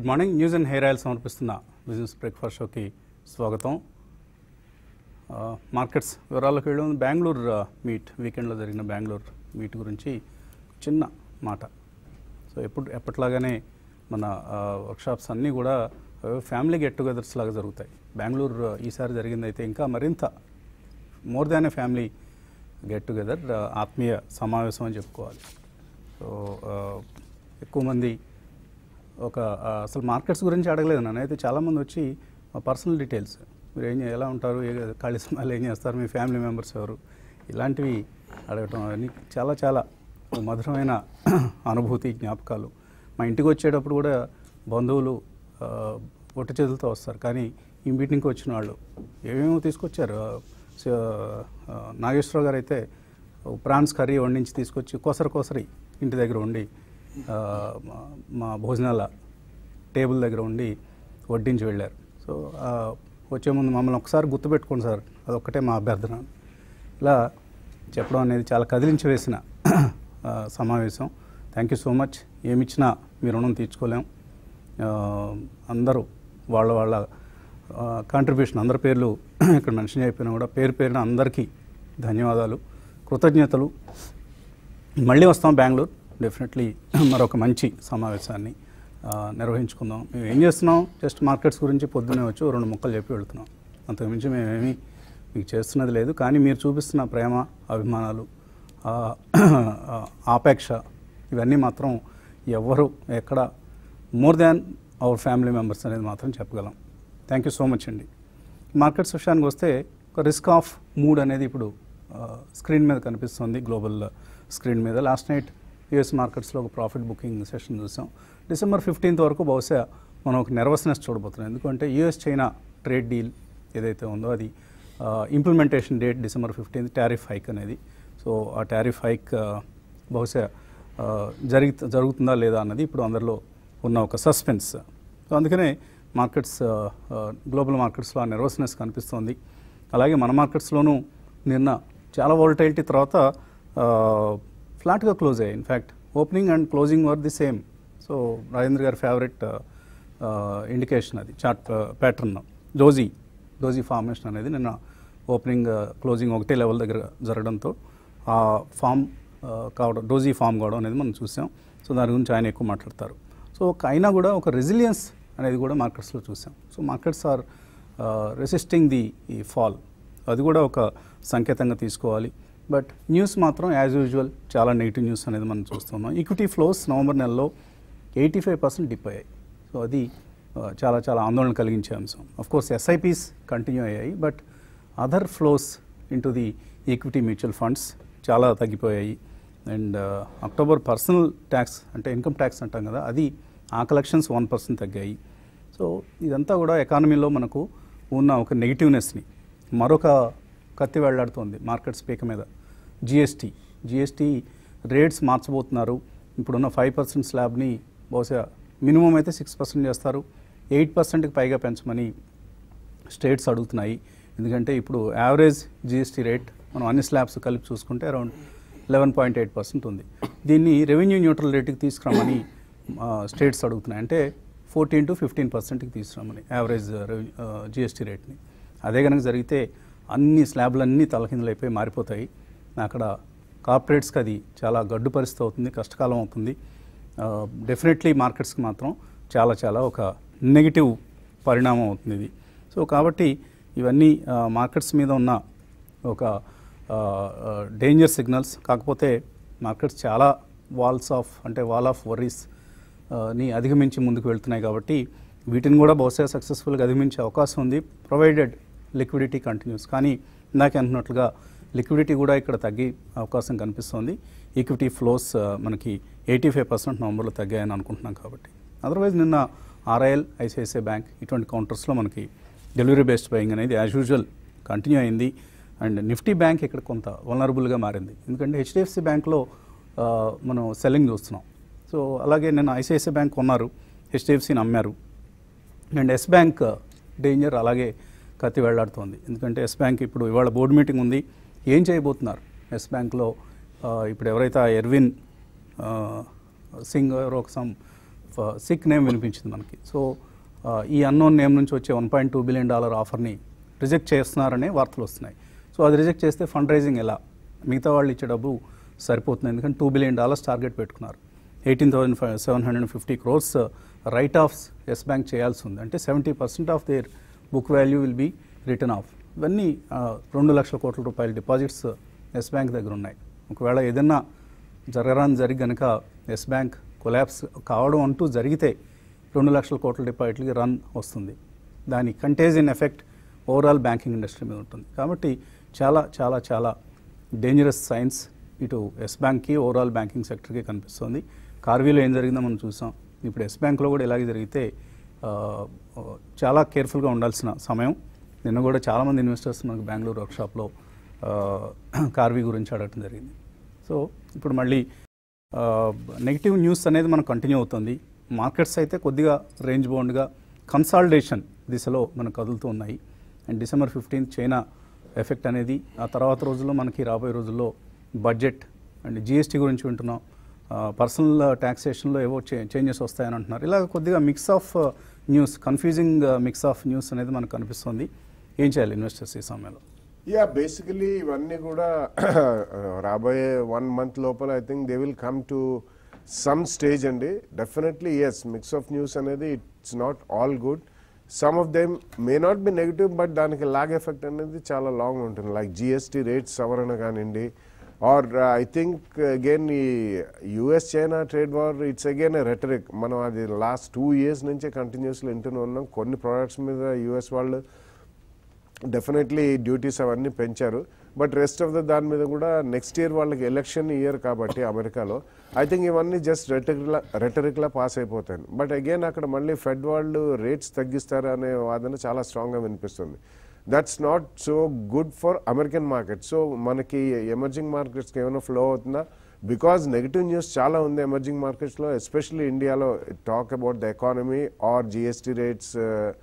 Good morning. News and hair oil సమర్పిస్తున్న business breakfast షోకి స్వాగతం. మార్కెట్స్ వివరాల్లోకి వెళ్ళి బెంగళూరు మీట్ వీకెండ్లో జరిగిన బెంగళూరు మీట్ గురించి చిన్న మాట. సో ఎప్పట్లాగానే మన వర్క్షాప్స్ అన్నీ కూడా ఫ్యామిలీ గెట్ టుగెదర్స్ లాగా జరుగుతాయి. బెంగళూరు ఈసారి జరిగిందైతే ఇంకా మరింత more than a family get together, ఆత్మీయ సమావేశం అని చెప్పుకోవాలి. సో ఎక్కువ మంది అసలు మార్కెట్స్ గురించి అడగలేదు నన్ను. అయితే చాలామంది వచ్చి మా పర్సనల్ డీటెయిల్స్, మీరు ఎలా ఉంటారు, ఖాళీ సమయాలు ఏం చేస్తారు, మీ ఫ్యామిలీ మెంబర్స్ ఎవరు, ఇలాంటివి అడగటం అని చాలా చాలా మధురమైన అనుభూతి, జ్ఞాపకాలు. మా ఇంటికి వచ్చేటప్పుడు కూడా బంధువులు ఒట్టి చేతులతో వస్తారు, కానీ ఈ మీటింగ్కి వచ్చిన వాళ్ళు ఏమేమో తీసుకొచ్చారు. నాగేశ్వరరావు గారు అయితే ప్రాన్స్ కర్రీ వండించి తీసుకొచ్చి కోసరి ఇంటి దగ్గర ఉండి మా భోజనాల టేబుల్ దగ్గర ఉండి వడ్డించి వెళ్ళారు. సో వచ్చే ముందు మమ్మల్ని ఒకసారి గుర్తుపెట్టుకోండి సార్, అదొక్కటే మా అభ్యర్థన. ఇలా చెప్పడం అనేది చాలా కదిలించి వేసిన సమావేశం. Thank you so much. ఏమిచ్చినా మీ రుణం తీర్చుకోలేం. అందరూ వాళ్ళ కాంట్రిబ్యూషన్, అందరి పేర్లు ఇక్కడ మెన్షన్ అయిపోయినా కూడా పేరున అందరికీ ధన్యవాదాలు, కృతజ్ఞతలు. మళ్ళీ వస్తాం బెంగళూరు, డెఫినెట్లీ మరొక మంచి సమావేశాన్ని నిర్వహించుకుందాం. మేము ఏం చేస్తున్నాం, జస్ట్ మార్కెట్స్ గురించి పొద్దున్నే వచ్చి 2 ముక్కలు చెప్పి వెళ్తున్నాం. అంతకుమించి మేమేమీ మీకు చేస్తున్నది లేదు. కానీ మీరు చూపిస్తున్న ప్రేమ, అభిమానాలు, ఆపేక్ష, ఇవన్నీ మాత్రం ఎవరు ఎక్కడ more than our family members అనేది మాత్రం చెప్పగలం. థ్యాంక్ యూ సో మచ్ అండి. మార్కెట్స్ విషయానికి వస్తే ఒక రిస్క్ ఆఫ్ మూడ్ అనేది ఇప్పుడు స్క్రీన్ మీద కనిపిస్తుంది, గ్లోబల్ స్క్రీన్ మీద. లాస్ట్ నైట్ యూఎస్ మార్కెట్స్లో ఒక ప్రాఫిట్ బుకింగ్ సెషన్ చూసాం. December 15th వరకు బహుశా మనం ఒక నెర్వస్నెస్ చూడబోతున్నాం. ఎందుకంటే యూఎస్ చైనా ట్రేడ్ డీల్ ఏదైతే ఉందో అది implementation date December 15th, tariff hike అనేది. సో ఆ టారిఫ్ హైక్ బహుశా జరుగుతుందా లేదా అన్నది ఇప్పుడు అందరిలో ఉన్న ఒక సస్పెన్స్. సో అందుకనే మార్కెట్స్, గ్లోబల్ మార్కెట్స్లో ఆ నెర్వస్నెస్ కనిపిస్తోంది. అలాగే మన మార్కెట్స్లోనూ నిన్న చాలా వాలటైలిటీ తర్వాత ఫ్లాట్గా క్లోజ్ అయ్యాయి. In fact opening and closing were the same. So Rajendra గారి ఫేవరెట్ ఇండికేషన్ అది, చార్ట్ ప్యాటర్న్ డోజీ ఫార్మేషన్ అనేది నిన్న ఓపెనింగ్ క్లోజింగ్ ఒకటే లెవెల్ దగ్గర జరగడంతో ఆ ఫామ్ కావడం, డోజీ ఫామ్ కావడం అనేది మనం చూసాం. సో దాని గురించి ఆయన ఎక్కువ మాట్లాడతారు. సో అయినా కూడా ఒక రెసిలియన్స్ అనేది కూడా మార్కెట్స్లో చూసాం. So markets are resisting the fall, అది కూడా ఒక సంకేతంగా తీసుకోవాలి. బట్ న్యూస్ మాత్రం యాజ్ యూజువల్ చాలా నెగిటివ్ న్యూస్ అనేది మనం చూస్తున్నాం. ఈక్విటీ ఫ్లోస్ నవంబర్ నెలలో 85% డిప్ అయ్యాయి. సో అది చాలా చాలా ఆందోళన కలిగించే అంశం. అఫ్కోర్స్ ఎస్ఐపీస్ కంటిన్యూ అయ్యాయి, but other flows into the equity mutual funds చాలా తగ్గిపోయాయి. అండ్ అక్టోబర్ పర్సనల్ ట్యాక్స్ అంటే ఇన్కమ్ ట్యాక్స్ అంటాం కదా, అది ఆ కలెక్షన్స్ 1% తగ్గాయి. సో ఇదంతా కూడా ఎకానమీలో మనకు ఉన్న ఒక నెగిటివ్నెస్ని మరొక కత్తి వెళ్లాడుతోంది మార్కెట్స్ పీక మీద. జిఎస్టీ రేట్స్ మార్చబోతున్నారు. ఇప్పుడున్న 5% స్లాబ్ని బహుశా మినిమం అయితే 6% చేస్తారు, 8%కి పైగా పెంచమని స్టేట్స్ అడుగుతున్నాయి. ఎందుకంటే ఇప్పుడు యావరేజ్ జిఎస్టీ రేట్ మనం అన్ని స్లాబ్స్ కలిపి చూసుకుంటే అరౌండ్ 11.8% ఉంది. దీన్ని రెవెన్యూ న్యూట్రల్ రేటుకి తీసుకురామని స్టేట్స్ అడుగుతున్నాయి. అంటే 14 to 15%కి తీసుకురామని యావరేజ్ జిఎస్టీ రేట్ని. అదే కనుక జరిగితే అన్ని స్లాబ్లన్నీ తలకిందులైపోయి మారిపోతాయి. అక్కడ కార్పొరేట్స్కి అది చాలా గడ్డు పరిస్థితి అవుతుంది, కష్టకాలం అవుతుంది. డెఫినెట్లీ మార్కెట్స్కి మాత్రం చాలా చాలా ఒక నెగిటివ్ పరిణామం అవుతుంది ఇది. సో కాబట్టి ఇవన్నీ మార్కెట్స్ మీద ఉన్న ఒక డేంజర్ సిగ్నల్స్. కాకపోతే మార్కెట్స్ చాలా వాల్ ఆఫ్ వర్రీస్ ని అధిగమించి ముందుకు వెళ్తున్నాయి. కాబట్టి వీటిని కూడా బహుశా సక్సెస్ఫుల్గా అధిగమించే అవకాశం ఉంది, ప్రొవైడెడ్ లిక్విడిటీ కంటిన్యూస్. కానీ ఇందాక అంటున్నట్లుగా లిక్విడిటీ కూడా ఇక్కడ తగ్గే అవకాశం కనిపిస్తోంది. ఈక్విటీ ఫ్లోస్ మనకి 85% నవంబర్లో తగ్గాయని అనుకుంటున్నాం. కాబట్టి అదర్వైజ్ నిన్న ఆర్ఐఎల్, ఐసిఐసిఐ బ్యాంక్ ఇటువంటి కౌంటర్స్లో మనకి డెలివరీ బేస్డ్ బయింగ్ అనేది యాజ్ యూజువల్ కంటిన్యూ అయింది. అండ్ నిఫ్టీ బ్యాంక్ ఇక్కడ కొంత వల్నరబుల్గా మారింది. ఎందుకంటే హెచ్డిఎఫ్సి బ్యాంక్లో మనం సెల్లింగ్ చూస్తున్నాం. సో అలాగే నిన్న ఐసిఐసిఐ బ్యాంక్ కొన్నారు, హెచ్డిఎఫ్సిని అమ్మారు. అండ్ ఎస్ బ్యాంక్ డేంజర్ అలాగే కత్తి వెళ్లాడుతోంది. ఎందుకంటే ఎస్ బ్యాంక్ ఇప్పుడు ఇవాళ బోర్డు మీటింగ్ ఉంది, ఏం చేయబోతున్నారు ఎస్ బ్యాంక్లో. ఇప్పుడు ఎవరైతే ఎర్విన్ సింగ్ ఒక సమ్ సిక్ నేమ్ వినిపించింది మనకి. సో ఈ అన్నోన్ నేమ్ నుంచి వచ్చే $1.2 బిలియన్ ఆఫర్ని రిజెక్ట్ చేస్తున్నారనే వార్తలు వస్తున్నాయి. సో అది రిజెక్ట్ చేస్తే ఫండ్ రైజింగ్ ఎలా, మిగతా వాళ్ళు ఇచ్చే డబ్బు సరిపోతుంది, ఎందుకంటే $2 బిలియన్ టార్గెట్ పెట్టుకున్నారు. 18,750 crores right offs Yes Bank చేయాల్సి ఉంది. అంటే 70% of their book value will be written off. ఇవన్నీ 2 లక్షల కోట్ల రూపాయల డిపాజిట్స్ ఎస్ బ్యాంక్ దగ్గర ఉన్నాయి. ఒకవేళ ఏదైనా జరిగి కనుక ఎస్ బ్యాంక్ కొలాప్స్ కావడం అంటూ జరిగితే 2 లక్షల కోట్ల డిపాజిట్లకి రన్ వస్తుంది. దాని contagion effect overall banking industry మీద ఉంటుంది. కాబట్టి చాలా చాలా చాలా డేంజరస్ సైన్స్ ఇటు ఎస్ బ్యాంక్కి ఓవరాల్ బ్యాంకింగ్ సెక్టర్కి కనిపిస్తుంది. కార్వీలో ఏం జరిగిందో మనం చూసాం. ఇప్పుడు ఎస్ బ్యాంక్లో కూడా ఇలాగే జరిగితే చాలా కేర్ఫుల్గా ఉండాల్సిన సమయం. నిన్న కూడా చాలామంది ఇన్వెస్టర్స్ మనకు బెంగళూరు వర్క్షాప్లో కార్వీ గురించి అడగటం జరిగింది. సో ఇప్పుడు మళ్ళీ నెగిటివ్ న్యూస్ అనేది మనకు కంటిన్యూ అవుతుంది. మార్కెట్స్ అయితే కొద్దిగా రేంజ్ బౌండ్గా కన్సాలిడేషన్ దిశలో మనకు కదులుతూ ఉన్నాయి. And December 15th China effect అనేది, ఆ తర్వాత రోజుల్లో మనకి రాబోయే రోజుల్లో బడ్జెట్ అండ్ GST గురించి వింటున్నాం. పర్సనల్ ట్యాక్సేషన్లో ఏవో చేంజెస్ వస్తాయని అంటున్నారు. ఇలా కొద్దిగా mix of news, confusing mix of news అనేది మనకు కనిపిస్తుంది. ఏం చేయాలి ఇన్వెస్టర్స్ ఈ సమయంలో? బేసికలీ ఇవన్నీ కూడా రాబోయే 1 month లోపల I think they will come to some stage అండి. Definitely yes, mix of news అనేది it's not all good. Some of them may not be negative, but దానికి లాగ్ ఎఫెక్ట్ అనేది చాలా లాంగ్ ఉంటుంది. లైక్ GST రేట్స్ సవరణ కానివ్వండి, or I think again ఈ US China trade war it's again a rhetoric. మనం అది లాస్ట్ 2 years నుంచే కంటిన్యూస్లో వింటూనే ఉన్నాం. కొన్ని ప్రోడక్ట్స్ మీద US వాళ్ళు డెఫినెట్లీ డ్యూటీస్ అవన్నీ పెంచారు. బట్ రెస్ట్ ఆఫ్ దాని మీద కూడా నెక్స్ట్ ఇయర్ వాళ్ళకి ఎలక్షన్ ఇయర్ కాబట్టి అమెరికాలో ఐ థింక్ ఇవన్నీ జస్ట్ రెటరిక్లా పాస్ అయిపోతాయి. బట్ అగైన్ అక్కడ మళ్ళీ ఫెడ్ వాళ్ళు రేట్స్ తగ్గిస్తారు అనే వాదన చాలా స్ట్రాంగ్గా వినిపిస్తుంది. That's not so good for American market. So మనకి ఎమర్జింగ్ మార్కెట్స్కి ఏమైనా ఫ్లో అవుతుందా? బికాజ్ నెగిటివ్ న్యూస్ చాలా ఉంది ఎమర్జింగ్ మార్కెట్స్లో, ఎస్పెషల్లీ ఇండియాలో. Talk about the economy or GST rates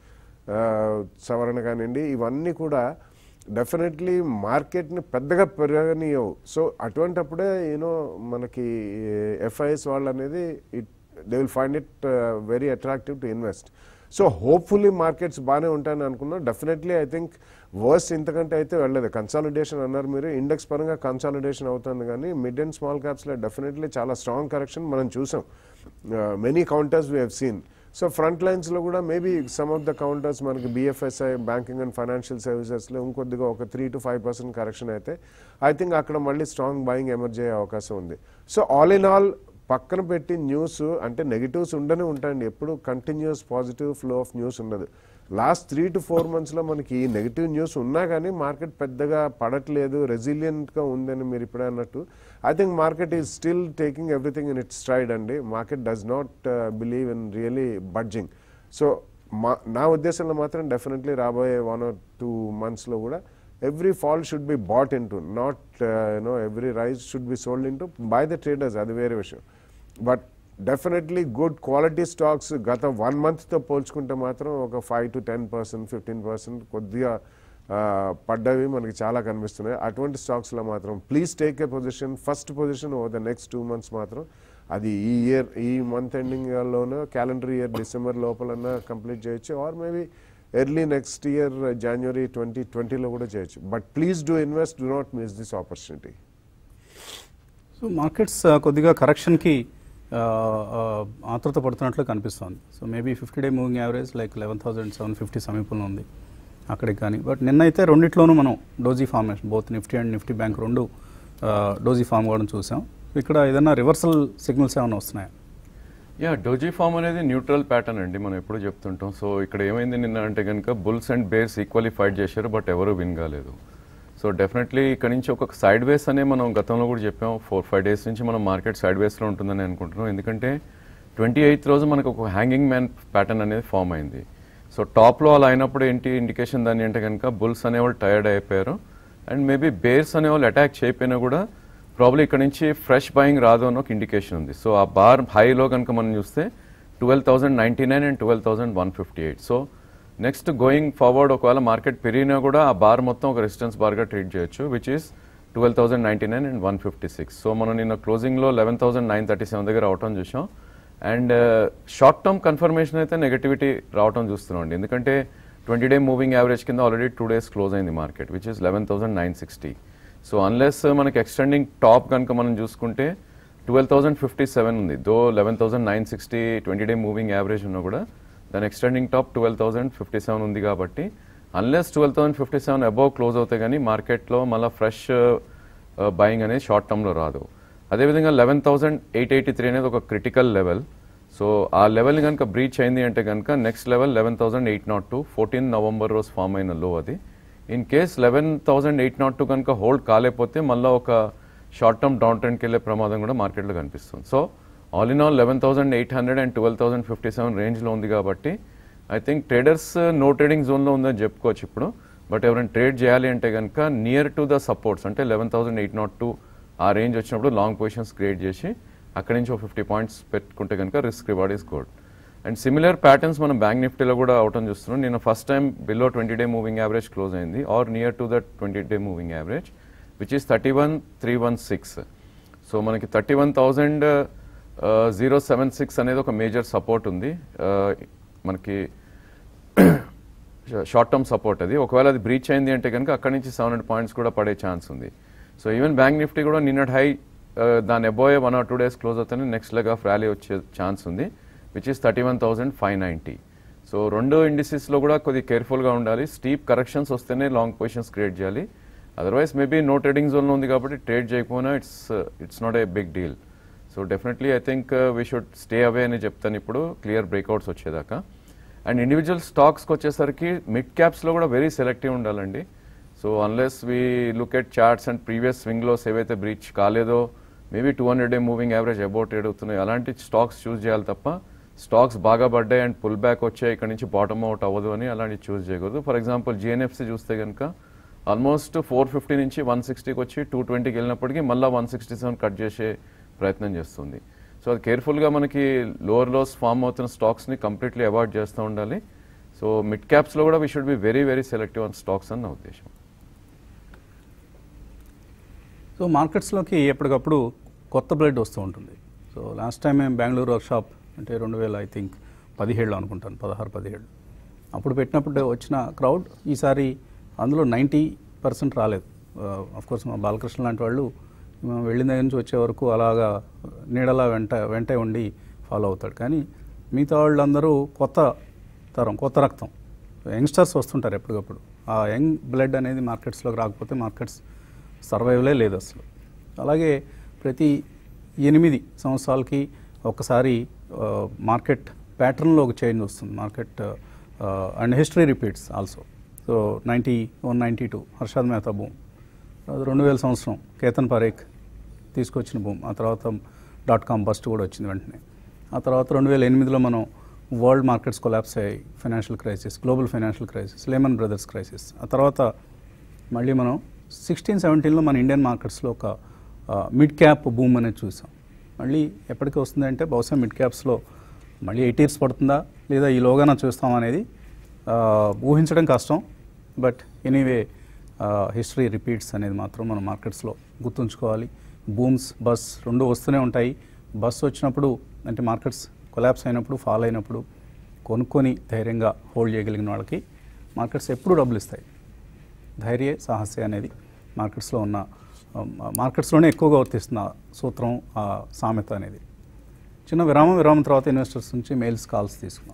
సవరణ కానివ్వండి, ఇవన్నీ కూడా డెఫినెట్లీ మార్కెట్ని పెద్దగా పెరగనియవు. సో అటువంటప్పుడే మనకి FIS వాళ్ళు అనేది they will find it very attractive to invest. So hopefully markets బాగానే ఉంటాయని అనుకున్నాం. డెఫినెట్లీ ఐ థింక్ వర్స్ట్ ఇంతకంటే అయితే వెళ్ళలేదు. కన్సాలిడేషన్ అన్నారు మీరు, ఇండెక్స్ పరంగా కన్సాలిడేషన్ అవుతుంది, కానీ మిడ్ అండ్ స్మాల్ క్యాప్స్లో డెఫినెట్లీ చాలా స్ట్రాంగ్ కరెక్షన్ మనం చూసాం. Many counters we have seen. So front లైన్స్లో కూడా maybe some of the counters మనకి BFSI, బ్యాంకింగ్ అండ్ ఫైనాన్షియల్ సర్వీసెస్లో ఇంకొద్దిగా ఒక 3 to 5% కరెక్షన్ అయితే ఐ థింక్ అక్కడ మళ్ళీ స్ట్రాంగ్ బయింగ్ ఎమర్జ్ అయ్యే అవకాశం ఉంది. సో ఆల్ ఇన్ ఆల్ పక్కన పెట్టి న్యూస్ అంటే నెగిటివ్స్ ఉండనే ఉంటాయండి, ఎప్పుడు continuous positive flow of news ఉండదు. లాస్ట్ 3 to 4 monthsలో మనకి ఈ నెగిటివ్ న్యూస్ ఉన్నా కానీ మార్కెట్ పెద్దగా పడట్లేదు, రెసిలియంట్గా ఉందని మీరు ఇప్పుడే అన్నట్టు. I think market is still taking everything in its stride అండి. Market does not believe in really budging. So నా ఉద్దేశంలో మాత్రం డెఫినెట్లీ రాబోయే 1 or 2 monthsలో కూడా every fall should be bought into, not every rise should be sold into by the traders, అది వేరే విషయం. But definitely good quality stocks గత 1 monthతో పోల్చుకుంటే మాత్రం ఒక 5 to 10%, 15% కొద్దిగా పడ్డవి మనకి చాలా కనిపిస్తున్నాయి. అటువంటి స్టాక్స్లో మాత్రం please take a position, first position over the next 2 months మాత్రం. అది ఈ మంత్ ఎండింగ్లోనో క్యాలెండర్ ఇయర్ December లోపలన్నా కంప్లీట్ చేయొచ్చు, or maybe early next year January 2020లో కూడా చేయొచ్చు. But please do invest, do not miss this opportunity. So markets కొద్దిగా కరెక్షన్కి ఆతృత పడుతున్నట్లు కనిపిస్తుంది. So maybe 50-day moving average like 11,750 సమీపంలో ఉంది అక్కడికి. కానీ బట్ నిన్నైతే రెండిట్లోనూ మనం doji formation, both Nifty and Nifty bank రెండు డోజీ ఫామ్ కూడా చూసాం. ఇక్కడ ఏదైనా రివర్సల్ సిగ్నల్స్ ఏమైనా వస్తున్నాయా? డోజీ ఫామ్ అనేది న్యూట్రల్ ప్యాటర్న్ అండి, మనం ఎప్పుడు చెప్తుంటాం. సో ఇక్కడ ఏమైంది నిన్న అంటే కనుక bulls and bears equally fight చేశారు, బట్ ఎవరు విన్ కాలేదు. సో డెఫినెట్లీ ఇక్కడ నుంచి ఒక సైడ్ వేస్ అనే మనం గతంలో కూడా చెప్పాం. 4-5 days నుంచి మనం మార్కెట్ సైడ్ వేస్లో ఉంటుందని అనుకుంటున్నాం. ఎందుకంటే 28th రోజు మనకు ఒక హ్యాంగింగ్ మ్యాన్ ప్యాటర్న్ అనేది ఫామ్ అయింది. సో టాప్లో అలా అయినప్పుడు ఏంటి ఇండికేషన్ దాన్ని అంటే కనుక బుల్స్ అనేవాళ్ళు టైర్డ్ అయిపోయారు, అండ్ మేబీ బేర్స్ అనేవాళ్ళు అటాక్ చేయకపోయినా కూడా ప్రాబ్లీ ఇక్కడ నుంచి ఫ్రెష్ బయింగ్ రాదు అని ఒక ఇండికేషన్ ఉంది. సో ఆ బార్ హైలో కనుక మనం చూస్తే 12,099 and 12,158. So next going forward ఒకవేళ మార్కెట్ పెరిగినా కూడా ఆ బార్ మొత్తం ఒక రెసిస్టెన్స్ బార్గా ట్రీట్ చేయొచ్చు, విచ్ ఈస్ 12,099 and 156. సో మనం నిన్న క్లోజింగ్లో 11,937 దగ్గర అవటం చూసాం. అండ్ షార్ట్ టర్మ్ కన్ఫర్మేషన్ అయితే నెగటివిటీ రావటం చూస్తున్నాం అండి. ఎందుకంటే 20-day మూవింగ్ యావరేజ్ కింద ఆల్రెడీ 2 days క్లోజ్ అయింది market, which is 11,960. So unless మనకి ఎక్స్టెండింగ్ టాప్ కనుక మనం చూసుకుంటే 12,057 ఉంది. దో 11,960 20-day మూవింగ్ యావరేజ్ ఉన్నా కూడా దాని ఎక్స్టెండింగ్ టాప్ 12,057 ఉంది. కాబట్టి అన్లెస్ 12,057 అబౌవ్ క్లోజ్ అవుతాయి కానీ మార్కెట్లో మళ్ళీ ఫ్రెష్ బయింగ్ అనేది షార్ట్ టర్మ్లో రాదు. అదేవిధంగా 11,883 అనేది ఒక క్రిటికల్ లెవెల్. సో ఆ లెవెల్ని కనుక బ్రీచ్ అయింది అంటే కనుక నెక్స్ట్ లెవెల్ 11,802 14 November రోజు ఫామ్ అయిన లో అది. ఇన్ కేస్ 11,802 కనుక హోల్డ్ కాలేకపోతే మళ్ళీ ఒక షార్ట్ టర్మ్ డౌన్ ట్రెండ్కి వెళ్ళే ప్రమాదం కూడా మార్కెట్లో కనిపిస్తుంది. So all in all 11,800 and 12,057 రేంజ్లో ఉంది. కాబట్టి I think traders no trading జోన్లో ఉందని చెప్పుకోవచ్చు ఇప్పుడు. బట్ ఎవరైనా ట్రేడ్ చేయాలి అంటే కనుక నియర్ టు ద సపోర్ట్స్ అంటే 11,802 ఆ రేంజ్ వచ్చినప్పుడు లాంగ్ పొజిషన్స్ క్రియేట్ చేసి అక్కడి నుంచి ఒక 50 points పెట్టుకుంటే కనుక risk reward is good. And similar patterns మనం బ్యాంక్ నిఫ్టీలో కూడా అవటం చూస్తున్నాం. నేను first time below 20-day moving average close అయింది or near to that 20-day moving average which is 31,316. So మనకి 31,076 అనేది ఒక మేజర్ సపోర్ట్ ఉంది మనకి, షార్ట్ టర్మ్ సపోర్ట్ అది. ఒకవేళ అది బ్రీచ్ అయింది అంటే కనుక అక్కడి నుంచి 700 points కూడా పడే ఛాన్స్ ఉంది. సో ఈవెన్ బ్యాంక్ నిఫ్టీ కూడా నిన్నటి హై దాని అబోవ్ 1 or 2 days క్లోజ్ అవుతానే నెక్స్ట్ లెగ్ ఆఫ్ ర్యాలీ వచ్చే ఛాన్స్ ఉంది విచ్ ఈస్ 31,590. సో రెండు ఇండిసెస్లో కూడా కొద్దిగా కేర్ఫుల్గా ఉండాలి. స్టీప్ కరెక్షన్స్ వస్తేనే లాంగ్ పొజిషన్స్ క్రియేట్ చేయాలి. అదర్వైజ్ మేబీ నో ట్రేడింగ్ జోన్లో ఉంది కాబట్టి ట్రేడ్ చేయకపోయినా it's not a big deal. So definitely I think we should stay away అని చెప్తాను ఇప్పుడు క్లియర్ బ్రేక్అవుట్స్ వచ్చేదాకా. అండ్ ఇండివిజువల్ స్టాక్స్కి వచ్చేసరికి మిడ్ క్యాప్స్లో కూడా వెరీ సెలెక్టివ్ ఉండాలండి. So unless we look at charts and previous swing lows ఏవైతే బ్రీచ్ కాలేదో maybe 200-day moving average above trade అవుతున్నాయి అలాంటి స్టాక్స్ చూస్ చేయాలి తప్ప స్టాక్స్ బాగా పడ్డాయి అండ్ పుల్ బ్యాక్ వచ్చాయి ఇక్కడ నుంచి బాటమ్ అవుట్ అవ్వదు అని అలాంటివి చూస్ చేయకూడదు. ఫర్ ఎగ్జాంపుల్ జిఎన్ఎఫ్సి చూస్తే కనుక ఆల్మోస్ట్ 450 నుంచి 160కి వచ్చి 220కి వెళ్ళినప్పటికీ మళ్ళీ 167 కట్ చేసే ప్రయత్నం చేస్తుంది. సో అది కేర్ఫుల్గా మనకి లోవర్ లోస్ ఫామ్ అవుతున్న స్టాక్స్ని కంప్లీట్లీ అవాయిడ్ చేస్తూ ఉండాలి. సో మిడ్ క్యాప్స్లో కూడా we should be very very selective on stocks అని నా ఉద్దేశం. సో మార్కెట్స్లోకి ఎప్పటికప్పుడు కొత్త బ్లడ్ వస్తూ ఉంటుంది. సో లాస్ట్ టైం మేము బెంగళూరు వర్క్షాప్ అంటే 2017 అనుకుంటాను, 16-17 అప్పుడు పెట్టినప్పుడు వచ్చిన క్రౌడ్ ఈసారి అందులో 90% రాలేదు. అఫ్కోర్స్ మా బాలకృష్ణ లాంటి వాళ్ళు వెళ్ళిన దగ్గర నుంచి వచ్చే వరకు అలాగా నీడలా వెంటే ఉండి ఫాలో అవుతాడు. కానీ మిగతా వాళ్ళందరూ కొత్త తరం, కొత్త రక్తం, యంగ్స్టర్స్ వస్తుంటారు ఎప్పటికప్పుడు. ఆ యంగ్ బ్లడ్ అనేది మార్కెట్స్లోకి రాకపోతే మార్కెట్స్ సర్వైవలే లేదు అసలు. అలాగే ప్రతి 8 సంవత్సరాలకి ఒకసారి మార్కెట్ ప్యాటర్న్లో ఒక చేంజ్ వస్తుంది. Market and history repeats also. So 91-92 Harshad Mehta boom, 2000 సంవత్సరం కేతన్ పరేఖ్ తీసుకొచ్చిన బూమ్, ఆ తర్వాత .com బస్ట్ కూడా వచ్చింది వెంటనే. ఆ తర్వాత 2008లో మనం వరల్డ్ మార్కెట్స్ కొలాప్స్ అయ్యాయి, financial crisis, global financial crisis, Lehman Brothers crisis. ఆ తర్వాత మళ్ళీ మనం 16-17లో మన ఇండియన్ మార్కెట్స్లో ఒక మిడ్ క్యాప్ బూమ్ అనేది చూసాం. మళ్ళీ ఎప్పటికీ వస్తుందంటే బహుశా మిడ్ క్యాప్స్లో మళ్ళీ 8 years పడుతుందా లేదా ఈలోగానా చూస్తాం అనేది ఊహించడం కష్టం. బట్ ఎనీవే హిస్టరీ రిపీట్స్ అనేది మాత్రం మన మార్కెట్స్లో గుర్తుంచుకోవాలి. బూమ్స్ బస్ రెండు వస్తూనే ఉంటాయి. బస్ వచ్చినప్పుడు అంటే మార్కెట్స్ కొలాప్స్ అయినప్పుడు, ఫాల్ అయినప్పుడు కొనుక్కొని ధైర్యంగా హోల్డ్ చేయగలిగిన వాళ్ళకి మార్కెట్స్ ఎప్పుడు డబ్బులు ఇస్తాయి. ధైర్య సాహస్య అనేది మార్కెట్స్లోనే ఎక్కువగా వర్తిస్తున్న సూత్రం, ఆ సామెత అనేది. చిన్న విరామం తర్వాత ఇన్వెస్టర్స్ నుంచి మెయిల్స్, కాల్స్ తీసుకున్నాం.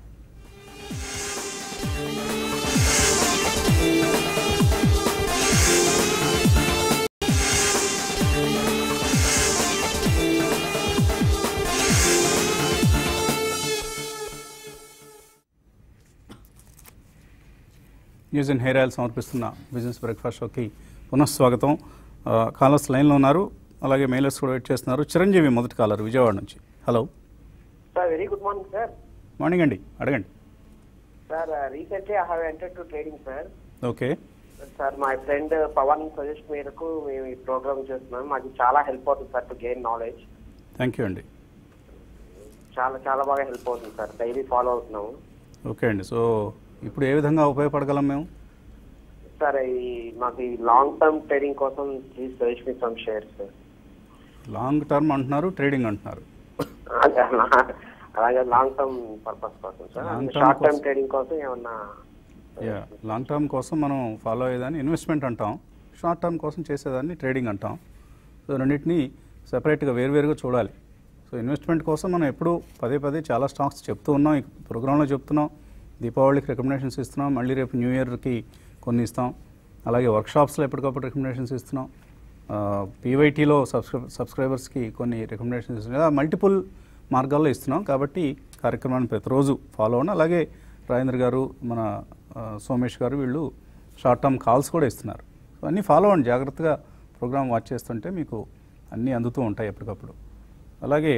న్యూస్ అండ్ హెయిర్ ఆయిల్ సమర్పిస్తున్న బిజినెస్ బ్రేక్ఫాస్ట్ షోకి పునఃస్వాగతం. కాలర్స్ లైన్లో ఉన్నారు, అలాగే మెయిలర్స్ కూడా వెయిట్ చేస్తున్నారు. చిరంజీవి మొదటి కాలర్ విజయవాడ నుంచి. Hello sir, very good morning sir. Morning అండి, అడగండి సార్. Recently I have entered to trading sir. Okay sir, మా ఫ్రెండ్ పవన్ సజెస్ట్ మేరకు మేము ఈ ప్రోగ్రామ్ చేస్తున్నాం. మాకు చాలా హెల్ప్ అవుతుంది sir to gain knowledge. Thank you అండి. చాలా బాగా హెల్ప్ అవుతుంది సార్, డైలీ ఫాలో అవుతున్నాము. ఓకే అండి. సో ఇప్పుడు ఏ విధంగా ఉపయోగపడగలం మేము? సార్, మాకు ఈ లాంగ్ టర్మ్ ట్రేడింగ్ కోసం ప్లీజ్ సజెస్ట్ మీ some shares sir. Long term అంటున్నారు, ట్రేడింగ్ అంటున్నారు. అలాగే లాంగ్ టర్మ్ పర్పస్ కోసం sir, Long term short term కోసం. ట్రేడింగ్ కోసం ఏమన్నా? లాంగ్ టర్మ్ కోసం మనం ఫాలో అయ్యేదాన్ని ఇన్వెస్ట్మెంట్ అంటాం, షార్ట్ టర్మ్ కోసం చేసేదాన్ని ట్రేడింగ్ అంటాం. సో రెండింటిని సెపరేట్గా వేరువేరుగా చూడాలి. సో ఇన్వెస్ట్మెంట్ కోసం మనం ఎప్పుడూ పదే పదే చాలా స్టాక్స్ చెప్తూ ఉన్నాం, ఈ ప్రోగ్రాంలో చెప్తున్నాం, దీపావళికి రికమెండేషన్స్ ఇస్తున్నాం, మళ్ళీ రేపు న్యూ ఇయర్కి కొన్ని ఇస్తాం, అలాగే వర్క్షాప్స్లో ఎప్పటికప్పుడు రికమెండేషన్స్ ఇస్తున్నాం, పీవైటీలో సబ్స్క్రైబర్స్కి కొన్ని రికమెండేషన్స్ ఇస్తున్నాం, ఇలా మల్టిపుల్ మార్గాల్లో ఇస్తున్నాం. కాబట్టి కార్యక్రమాన్ని ప్రతిరోజు ఫాలో అవ్వండి. అలాగే రాజేంద్ర గారు, మన సోమేష్ గారు వీళ్ళు షార్ట్ టర్మ్ కాల్స్ కూడా ఇస్తున్నారు. సో అన్నీ ఫాలో అవ్వండి, జాగ్రత్తగా ప్రోగ్రామ్ వాచ్ చేస్తుంటే మీకు అన్నీ అందుతూ ఉంటాయి ఎప్పటికప్పుడు. అలాగే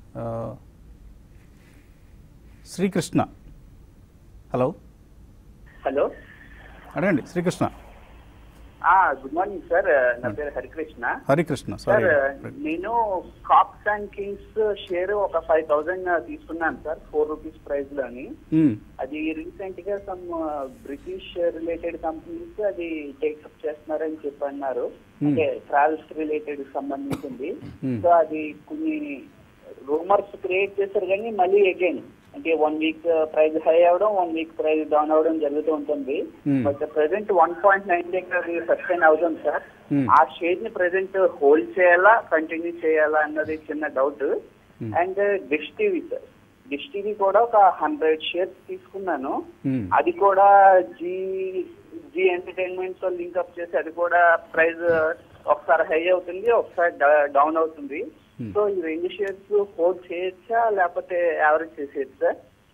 శ్రీకృష్ణ, హలో హలో, అడగండి శ్రీకృష్ణ. గుడ్ మార్నింగ్ సార్, నా పేరు హరికృష్ణ. Harikrishna, sir sorry. నేను కాప్స్ అండ్ కింగ్స్ షేర్ ఒక 5,000 తీసుకున్నాను సార్, 4 రూపీస్ ప్రైస్ లోని. అది రీసెంట్ గా సమ్ బ్రిటిష్ రిలేటెడ్ కంపెనీస్ అది టేకప్ చేస్తున్నారని చెప్పి అన్నారు, అంటే ట్రావెల్స్ రిలేటెడ్ సంబంధించింది. సో అది కొన్ని రూమర్స్ క్రియేట్ చేశారు, కానీ మళ్ళీ అగైన్ అంటే 1 వీక్ ప్రైస్ హై అవడం, 1 వీక్ ప్రైస్ డౌన్ అవడం జరుగుతూ ఉంటుంది. బట్ ప్రెసెంట్ 1.9 దగ్గర సస్టైన్ అవుతుంది సార్. ఆ షేర్ ని ప్రెసెంట్ హోల్డ్ చేయాలా, కంటిన్యూ చేయాలా అన్నది చిన్న doubt. And Dish TV sir, Dish TV కూడా ఒక 100 షేర్స్ తీసుకున్నాను. అది కూడా జీ ఎంటర్టైన్మెంట్స్ తో లింక్అప్ చేసి అది కూడా ప్రైస్ ఒకసారి హై అవుతుంది, ఒకసారి డౌన్ అవుతుంది. సో ఈ 2 షేర్స్ హోల్డ్ చేయొచ్చా లేకపోతే యావరేజ్ చేసేయచ్చా?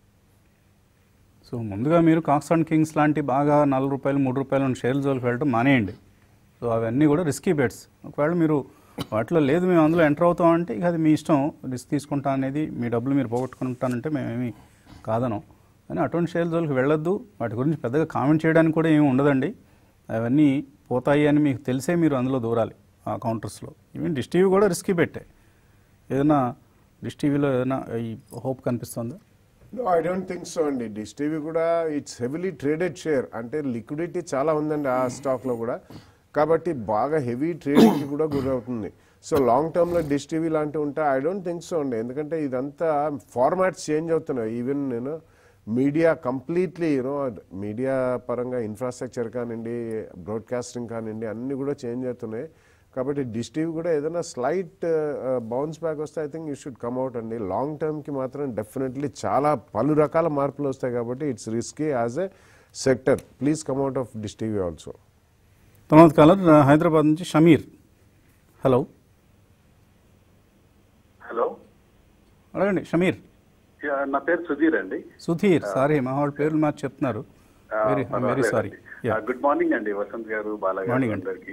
సో ముందుగా మీరు కాక్స్ అండ్ కింగ్స్ లాంటి బాగా 4 రూపాయలు 3 రూపాయలు ఉన్న షేర్ల జోలికి వెళ్ళడం మానేయండి. సో అవన్నీ కూడా రిస్కీ బెట్స్. ఒకవేళ మీరు వాటిలో లేదు మేము అందులో ఎంటర్ అవుతామంటే ఇక అది మీ ఇష్టం, రిస్క్ తీసుకుంటా అనేది, మీ డబ్బులు మీరు పోగొట్టుకుంటానంటే మేమేమి కాదనం. కానీ అటువంటి షేర్ల జోలికి వెళ్ళొద్దు. వాటి గురించి పెద్దగా కామెంట్ చేయడానికి కూడా ఏమి ఉండదండి. అవన్నీ పోతాయి అని మీకు తెలిసే మీరు అందులో దూరాలి ఆ కౌంటర్స్లో. ఈవెన్ డిష్ టీవీ కూడా రిస్కీ పెట్టే. ఏదైనా డిష్ టీవీలో ఏదైనా ఈ హోప్ కనిపిస్తుందా? No, I don't think so అండి. డిష్ టీవీ కూడా ఇట్స్ హెవీలీ ట్రేడెడ్ షేర్, అంటే లిక్విడిటీ చాలా ఉందండి ఆ స్టాక్లో కూడా, కాబట్టి బాగా హెవీ ట్రేడింగ్కి కూడా గురవుతుంది. సో లాంగ్ టర్మ్లో డిష్ టీవీ లాంటివి ఉంటాయి, ఐ డోంట్ థింక్ సో అండి. ఎందుకంటే ఇదంతా ఫార్మాట్స్ చేంజ్ అవుతున్నాయి. ఈవెన్ మీడియా కంప్లీట్లీ మీడియా పరంగా ఇన్ఫ్రాస్ట్రక్చర్ కానివ్వండి, బ్రాడ్కాస్టింగ్ కానివ్వండి, అన్నీ కూడా చేంజ్ అవుతున్నాయి. కాబట్టి డిష్ టీవీ కూడా ఏదైనా స్లైట్ బౌన్స్ బ్యాక్ వస్తే I think you should come out అండి. లాంగ్ టర్మ్కి మాత్రం డెఫినెట్లీ చాలా పలు రకాల మార్పులు వస్తాయి, కాబట్టి it's risky as a sector. Please come out of Dish TV also. తర్వాత కాలర్ హైదరాబాద్ నుంచి షమీర్, హలో. హలో, అడగండి షమీర్. నా పేరు సుధీర్ అండి. సుధీర్, సారీ మా వాళ్ళ పేర్లు మార్చి చెప్తున్నారు, వెరీ సారీ. గుడ్ మార్నింగ్ అండి వసంత్ గారు, బాలగారు, అందరికి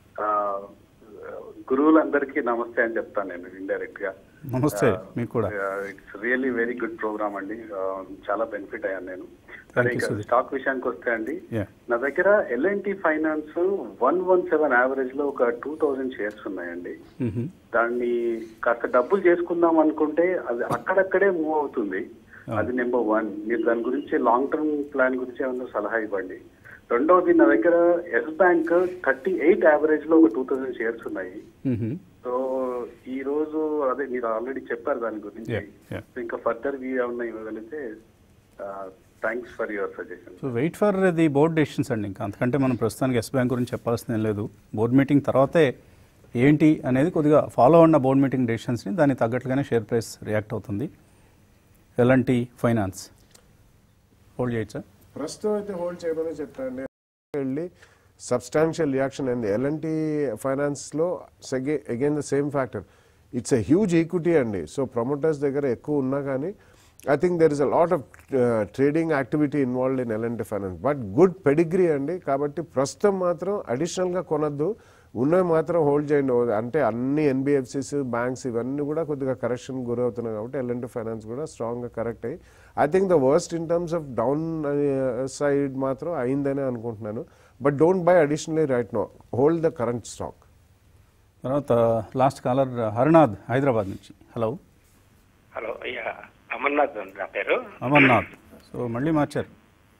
గురువులందరికీ నమస్తే అని చెప్తాను నేను ఇండైరెక్ట్ గా. నమస్తే మీకు కూడా. It's really very good programme అండి, చాలా బెనిఫిట్ అయ్యాను నేను. సరే, ఇక స్టాక్ విషయానికి వస్తే అండి, నా దగ్గర L&T ఫైనాన్స్ 117 యావరేజ్ లో ఒక 2000 షేర్స్ ఉన్నాయండి. దాన్ని కాస్త డబ్బులు చేసుకుందాం అనుకుంటే అది అక్కడక్కడే మూవ్ అవుతుంది. అది నెంబర్ 1. మీరు దాని గురించి లాంగ్ టర్మ్ ప్లాన్ గురించి ఏమన్నా సలహా ఇవ్వండి. రెండవది, నా దగ్గర ఎస్ బ్యాంక్ 38 యావరేజ్ లో ఒక 2000 షేర్స్ ఉన్నాయి. సో ఈ రోజు అదే మీరు ఆల్రెడీ చెప్పారు దాని గురించి, ఇంకా ఫర్దర్ వి ఏమన్నా ఇవ్వగలిగితే thanks for your suggestion. So wait for the board decisions అండి. ఇంకా అంతకంటే మనం ప్రస్తుతానికి ఎస్ బ్యాంక్ గురించి చెప్పాల్సింది ఏం లేదు. బోర్డ్ మీటింగ్ తర్వాతే ఏంటి అనేది కొద్దిగా ఫాలో ఉన్న బోర్డ్ మీటింగ్ డెసిషన్స్ని దానికి తగ్గట్టుగానే షేర్ ప్రైస్ రియాక్ట్ అవుతుంది. L&T ఫైనాన్స్ హోల్డ్ చేయొచ్చా? ప్రస్తుతం అయితే హోల్డ్ చేయమని చెప్తానండి. వెళ్ళి సబ్స్టాన్షియల్ రియాక్షన్ అయింది L&T ఫైనాన్స్లో. Again the same factor, it's a huge equity అండి. సో ప్రమోటర్స్ దగ్గర ఎక్కువ ఉన్నా కానీ I think there is a lot of trading activity involved in L&T finance, but good pedigree అండి. కాబట్టి ప్రస్తుతం మాత్రం అడిషనల్గా కొనద్దు, ఉన్నవి మాత్రం హోల్డ్ చేయండి. అంటే అన్ని NBFCs, బ్యాంక్స్ ఇవన్నీ కూడా కొద్దిగా కరెక్షన్ గురవుతున్నాయి, కాబట్టి L&T ఫైనాన్స్ కూడా స్ట్రాంగ్గా కరెక్ట్ అయ్యి I think the worst in terms of down side మాత్రం అయిందనే అనుకుంటున్నాను. But don't buy additionally right now, hold the current stock. తర్వాత లాస్ట్ కాలర్ హరినాథ్ హైదరాబాద్ నుంచి, హలో. హలో, అమర్నాథ్ నా పేరు. అమర్నాథ్, సో మళ్ళీ మార్చారు.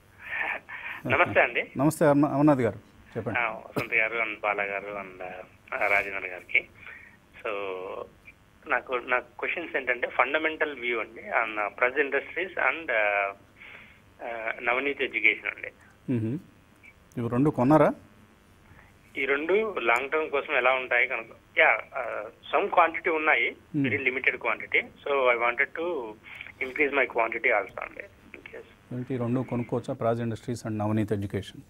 నమస్తే అండి. నమస్తే అమర్నాథ్ గారు, చెప్పండి. వసంత్ గారు అండ్ బాలా గారు అండ్ రాజేంద్ర గారికి. సో నా క్వశ్చన్స్ ఏంటంటే ఫండమెంటల్ వ్యూ అండి on Praj Industries and Navneet Education అండి. ఇవి రెండు కొన్నారా? ఈ రెండు లాంగ్ టర్మ్ కోసం ఎలా ఉంటాయి కనుక సమ్ క్వాంటిటీ ఉన్నాయి, very limited quantity. So I wanted to increase my quantity also అండి. ఈ రెండు కొనుక్కోవచ్చా, Praj Industries and Navneet Education?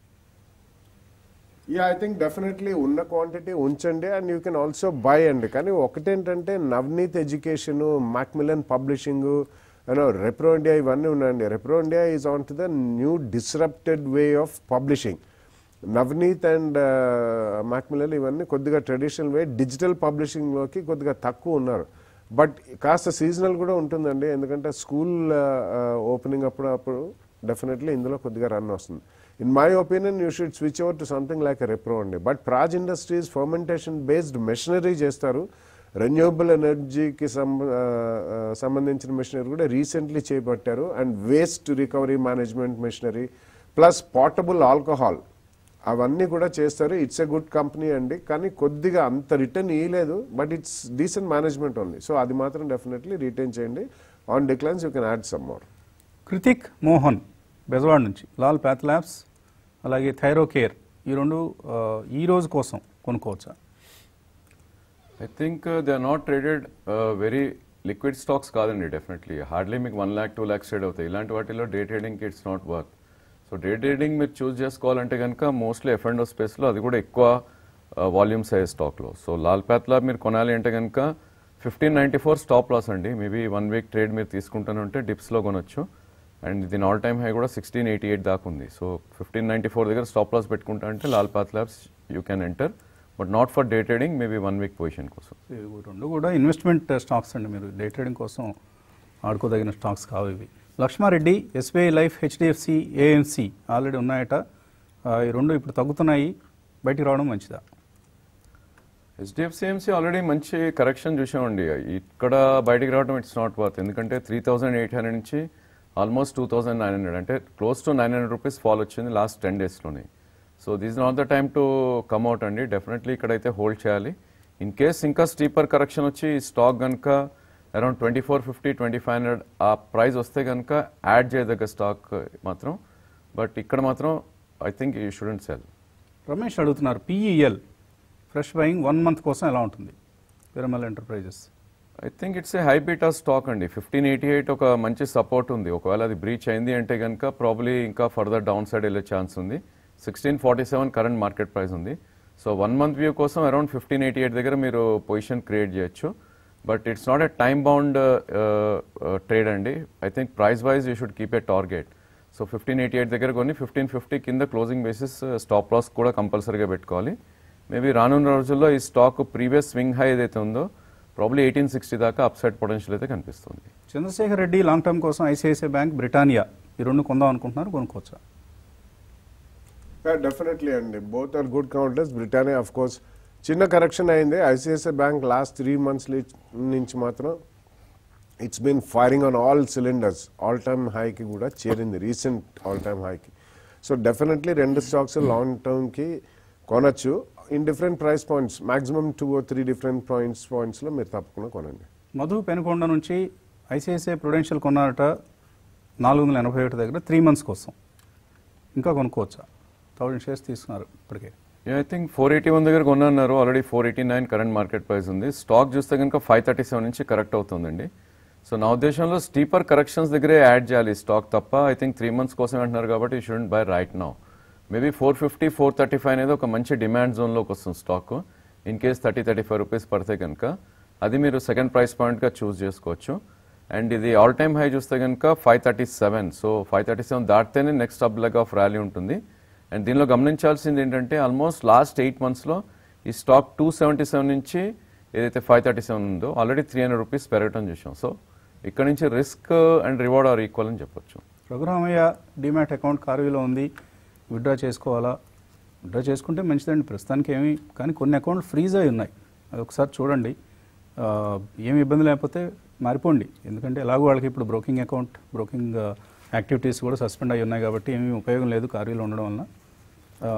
I think definitely ఉన్న క్వాంటిటీ ఉంచండి and you can also buy అండి. కానీ ఒకటేంటంటే Navneet Education, Macmillan publishing, Repro India ఇవన్నీ ఉన్నాయండి. Repro India is on to the new disrupted way of publishing. Navneet and Macmillan ఇవన్నీ కొద్దిగా ట్రెడిషనల్ వే, డిజిటల్ పబ్లిషింగ్లోకి కొద్దిగా తక్కువ ఉన్నారు. బట్ కాస్త సీజనల్ కూడా ఉంటుందండి, ఎందుకంటే స్కూల్ ఓపెనింగ్ అప్పుడు డెఫినెట్లీ ఇందులో కొద్దిగా రన్ వస్తుంది. In my opinion, you should switch over to something like a Repro only. But Praj Industries fermentation based machinery చేస్తారు. రెన్యూవబుల్ ఎనర్జీకి సంబంధించిన మెషినరీ కూడా రీసెంట్లీ చేపట్టారు. And waste recovery management machinery plus portable alcohol అవన్నీ కూడా చేస్తారు. It's a good company అండి, కానీ కొద్దిగా అంత రిటర్న్ ఇవ్వలేదు, but it's decent management only. So అది మాత్రం డెఫినెట్లీ రిటైన్ చేయండి. On declines you can add some more. Kritik Mohan Bezawada నుంచి లాల్ ప్యాథ్ ల్యాబ్స్ అలాగే థైరో కేర్ ఈ రెండు ఈ రోజు కోసం కొనుక్కోవచ్చా? I think they are not traded very liquid stocks కాదండి. డెఫినెట్లీ హార్డ్లీ మీకు 1 lakh 2 lakhs ట్రేడ్ అవుతాయి. ఇలాంటి వాటిలో డే ట్రేడింగ్కి it's not work. So day trading మీరు చూస్ చేసుకోవాలంటే కనుక మోస్ట్లీ F&O స్పేస్లో, అది కూడా ఎక్కువ వాల్యూమ్ సైజ్ స్టాక్లో. సో లాల్ ప్యాథ్ ల్యాబ్ మీరు కొనాలి అంటే కనుక 1594 స్టాప్ లాస్ అండి. మేబీ 1 week ట్రేడ్ మీరు తీసుకుంటానంటే డిప్స్లో కొనొచ్చు. అండ్ దీని ఆల్ టైమ్ హై కూడా 1688 దాకా ఉంది. సో 1594 దగ్గర స్టాప్ లాస్ పెట్టుకుంటా అంటే Lal PathLabs you can enter, but not for day trading, maybe 1 week position కోసం. రెండు కూడా ఇన్వెస్ట్మెంట్ స్టాక్స్ అండి, మీరు డే ట్రేడింగ్ కోసం ఆడుకోదగిన స్టాక్స్ కావు ఇవి. Lakshmareddy, SBI life, HDFC, AMC already ఉన్నాయట, ఈ రెండు ఇప్పుడు తగ్గుతున్నాయి, బయటికి రావడం మంచిదా? HDFC AMC ఆల్రెడీ మంచి కరెక్షన్ చూసామండి. ఇక్కడ బయటికి రావడం ఇట్స్ నాట్ వర్త్, ఎందుకంటే 3800 నుంచి ఆల్మోస్ట్ 2900, అంటే క్లోజ్ టు 900 రూపీస్ ఫాల్ వచ్చింది లాస్ట్ 10 daysలోనే. So this not the time to come at అండి. డెఫినెట్లీ ఇక్కడైతే హోల్డ్ చేయాలి. ఇన్ కేస్ ఇంకా స్టీపర్ కరెక్షన్ వచ్చి స్టాక్ కనుక అరౌండ్ 2450, 2500 ఆ ప్రైస్ వస్తే కనుక యాడ్ చేయదగ్గ స్టాక్ మాత్రం. బట్ ఇక్కడ మాత్రం I think you shouldn't sell. Ramesh అడుగుతున్నారు, PEL ఫ్రెష్ బయింగ్ 1 month కోసం ఎలా ఉంటుంది Piramal enterprises? I think it's a high beta stock అండి. 1588 ఒక మంచి సపోర్ట్ ఉంది. ఒకవేళ అది బ్రీచ్ అయింది అంటే కనుక ప్రాబ్లీ ఇంకా ఫర్దర్ డౌన్ సైడ్ వెళ్ళే ఛాన్స్ ఉంది. 1647 కరెంట్ మార్కెట్ ప్రైస్ ఉంది. సో 1 month వ్యూ కోసం అరౌండ్ 1588 దగ్గర మీరు పొజిషన్ క్రియేట్ చేయొచ్చు. But it's not a time bound trade అండి. I think price wise you should keep a target. So 1588 దగ్గర కొన్ని 1550 కింద క్లోజింగ్ బేసిస్ స్టాప్ లాస్ కూడా కంపల్సరీగా పెట్టుకోవాలి. మేబీ రానున్న రోజుల్లో ఈ స్టాక్ ప్రీవియస్ స్వింగ్ హై ఏదైతే ఉందో ప్రాబ్లీ 1860 దాకా అప్సైడ్ పొటెన్షియల్ అయితే కనిపిస్తుంది. చంద్రశేఖర్ రెడ్డి లాంగ్ టర్మ్ కోసం ICICI బ్యాంక్, బ్రిటానియా ఈ రెండు కొందాం అనుకుంటున్నారు, కొనుక్కోవచ్చా? డెఫినెట్లీ అండి, both are good counters. Britannia of course చిన్న కరెక్షన్ అయింది. ICICI బ్యాంక్ లాస్ట్ 3 months నుంచి మాత్రం it's been firing on all cylinders. All time హైకి కూడా చేరింది, రీసెంట్ ఆల్ టైమ్ హైకి. సో డెఫినెట్లీ రెండు స్టాక్స్ లాంగ్ టర్మ్కి కొనొచ్చు. In different price points, maximum 2 or 3 different పాయింట్స్లో మీరు తప్పకుండా కొనండి. మధు పెనుకొండ నుంచి ICICI ప్రుడెన్షియల్ కొన్నారట 481 దగ్గర 3 months కోసం, ఇంకా కొనుక్కోవచ్చా? 1000 shares తీసుకున్నారు ఇప్పటికే. ఐ థింక్ 481 దగ్గర కొన్నారు, ఆల్రెడీ 489 కరెంట్ మార్కెట్ ప్రైస్ ఉంది. స్టాక్ చూస్తే కనుక 537 నుంచి కరెక్ట్ అవుతుందండి. సో నా ఉద్దేశంలో స్టీపర్ కరెక్షన్స్ దగ్గరే యాడ్ చేయాలి స్టాక్ తప్ప. ఐ థింక్ 3 months కోసం అంటున్నారు కాబట్టి you shouldn't buy right now. Maybe 450, 435 అనేది ఒక మంచి డిమాండ్ జోన్లోకి వస్తుంది స్టాక్. ఇన్ కేస్ 30-35 రూపీస్ పడితే కనుక అది మీరు సెకండ్ ప్రైస్ పాయింట్గా చూస్ చేసుకోవచ్చు. అండ్ ఇది ఆల్ టైమ్ హై చూస్తే కనుక 537. సో 537 దాటితేనే next up leg of rally ఉంటుంది. అండ్ దీనిలో గమనించాల్సింది ఏంటంటే ఆల్మోస్ట్ లాస్ట్ 8 monthsలో ఈ స్టాక్ 277 నుంచి ఏదైతే 537 ఉందో ఆల్రెడీ 300 రూపీస్ పెరగటం చూసాం. సో ఇక్కడ నుంచి risk and reward are equal అని చెప్పొచ్చు. రఘురామయ్య డిమాట్ అకౌంట్ కార్వీలో ఉంది, విత్డ్రా చేసుకోవాలా? విత్డ్రా చేసుకుంటే మంచిదండి ప్రస్తుతానికి ఏమి, కానీ కొన్ని అకౌంట్లు ఫ్రీజ్ అయి ఉన్నాయి, అది ఒకసారి చూడండి. ఏమి ఇబ్బంది లేకపోతే మారిపోండి, ఎందుకంటే ఎలాగో వాళ్ళకి ఇప్పుడు బ్రోకింగ్ యాక్టివిటీస్ కూడా సస్పెండ్ అయి ఉన్నాయి కాబట్టి ఏమీ ఉపయోగం లేదు కార్వీలో ఉండడం వలన.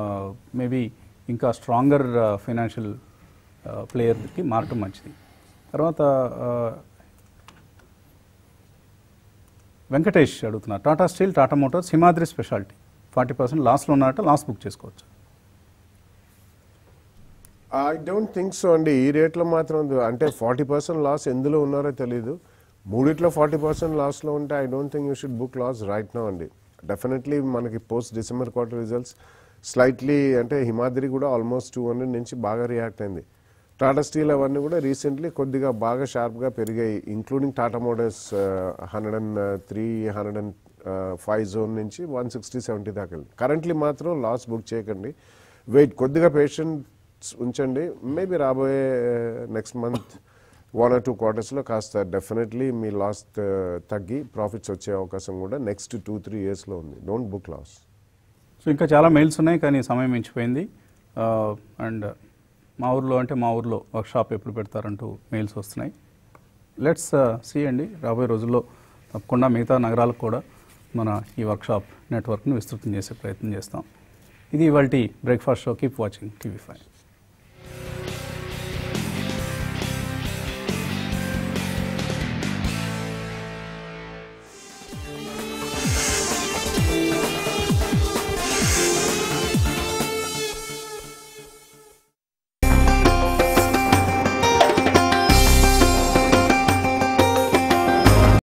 మేబీ ఇంకా స్ట్రాంగర్ ఫైనాన్షియల్ ప్లేయర్కి మారటం మంచిది. తర్వాత వెంకటేష్ అడుగుతున్నారు, Tata steel, Tata motors, Himadri speciality 40% లాస్లో ఉన్నారట, లాస్ బుక్ చేసుకోవచ్చు? ఐ డోంట్ థింక్ సో అండి. ఈ రేట్లో మాత్రం అంటే 40% లాస్ ఎందులో ఉన్నారో తెలీదు. మూడిట్లో 40% లాస్లో ఉంటే I don't think you should book loss right now అండి. డెఫినెట్లీ మనకి post December quarter results slightly అంటే హిమాద్రి కూడా ఆల్మోస్ట్ 200 నుంచి బాగా రియాక్ట్ అయింది. టాటా స్టీల్ అవన్నీ కూడా రీసెంట్లీ కొద్దిగా బాగా షార్ప్గా పెరిగాయి, ఇంక్లూడింగ్ టాటా మోటార్స్ 103, 105 జోన్ నుంచి 160, 70 దాకా వెళ్ళి. కరెంట్లీ మాత్రం లాస్ బుక్ చేయకండి, వెయిట్ కొద్దిగా పేషెంట్స్ ఉంచండి. మేబీ రాబోయే నెక్స్ట్ మంత్ 1 or 2 quartersలో కాస్త డెఫినెట్లీ మీ లాస్ తగ్గి ప్రాఫిట్స్ వచ్చే అవకాశం కూడా నెక్స్ట్ 2-3 yearsలో ఉంది. Don't book loss. సో ఇంకా చాలా మెయిల్స్ ఉన్నాయి కానీ సమయం మించిపోయింది. అండ్ మా ఊర్లో వర్క్షాప్ ఎప్పుడు పెడతారంటూ మెయిల్స్ వస్తున్నాయి. లెట్స్ సీ అండి, రాబోయే రోజుల్లో తప్పకుండా మిగతా నగరాలకు కూడా మన ఈ వర్క్షాప్ నెట్వర్క్ను విస్తృతం చేసే ప్రయత్నం చేస్తాం. ఇది ఇవాల్టి breakfast show. Keep watching TV5.